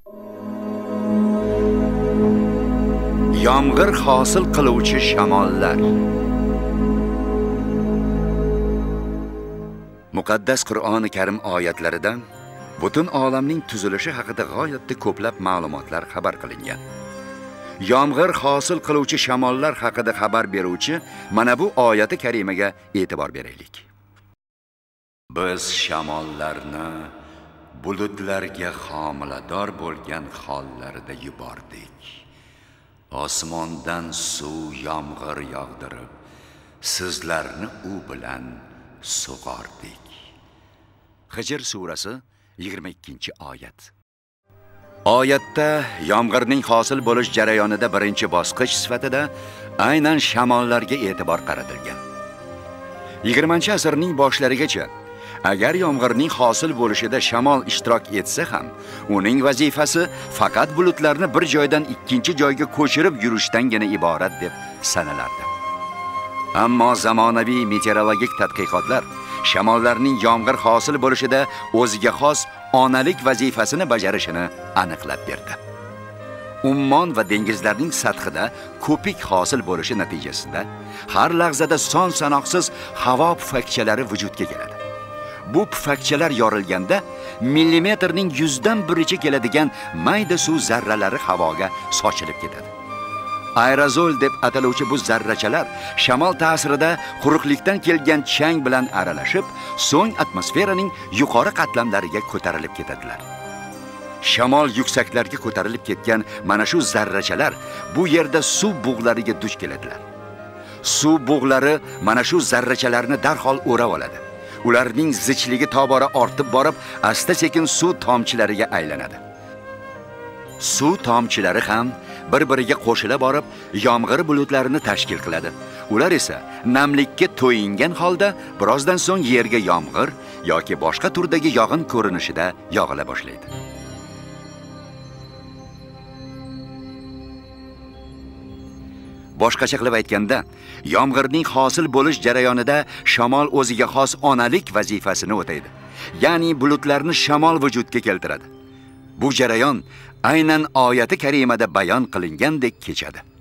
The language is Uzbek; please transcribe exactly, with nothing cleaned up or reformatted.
Yomg'ir hosil qiluvchi shamollar. Muqaddas Qur'oni Karim oyatlaridan butun olamning tuzilishi haqida g'oyatda ko'plab ma'lumotlar xabar qilingan. Yomg'ir hosil qiluvchi shamollar haqida xabar beruvchi mana bu oyati karimaga e'tibor beraylik. Biz shamollarni bulutlarga homilador bo'lgan hollarida yubordik. Osmondan suv yomg'ir yog'dirib, sizlarni u bilan sug'ordik. Hijr surasi yigirma ikkinchi oyat. Oyatda yomg'irning hosil bo'lish jarayonida birinchi bosqich sifatida aynan shamollarga e'tibor qaratilgan. yigirmanchi asrning boshlarigacha agar yomg'irning hosil bo'lishida shamol ishtirok etsa ham, uning vazifasi faqat bulutlarni bir joydan ikkinchi joyga ko'chirib yurishdan-gina iborat deb sanalardi. Ammo zamonaviy meteorologik tadqiqotlar shamollarning yomg'ir hosil bo'lishida o'ziga xos onalik vazifasini bajarishini aniqlab berdi. Ummon va dengizlarning sathida ko'pik hosil bo'lishi natijasida har lahzada son sanoqsiz havo pufakchalari vujudga keladi. Bu pufakchalar yorilganda millimetrning yuzdan biricha keladigan mayda suv zarralari havoga sochilib ketadi. Aerozol deb ataluvchi bu zarrachalar shamol ta'sirida quruqlikdan kelgan chang bilan aralashib, so'ng atmosferaning yuqori qatlamlariga ko'tarilib ketadilar. Shamol yuksaklarga ko'tarilib ketgan mana shu zarrachalar bu yerda suv bug'lariga duch keladilar. Suv bug'lari mana shu zarrachalarni darhol o'rab oladi. Ularning zichligi tobora ortib borib, asta-sekin suv tomchilariga aylanadi. Suv tomchilari ham bir-biriga qo'shila borib, yomg'ir bulutlarini tashkil qiladi. Ular esa namlikka to'yingan holda birozdan so'ng yerga yomg'ir yoki boshqa turdagi yog'in ko'rinishida yog'ila boshlaydi. Boshqacha qilib aytganda, yomg'irning hosil bo'lish jarayonida shamol o'ziga xos onalik vazifasini o'taydi. Ya'ni bulutlarni shamol vujudga keltiradi. Bu jarayon aynan oyati karimada bayon qilingandek kechadi.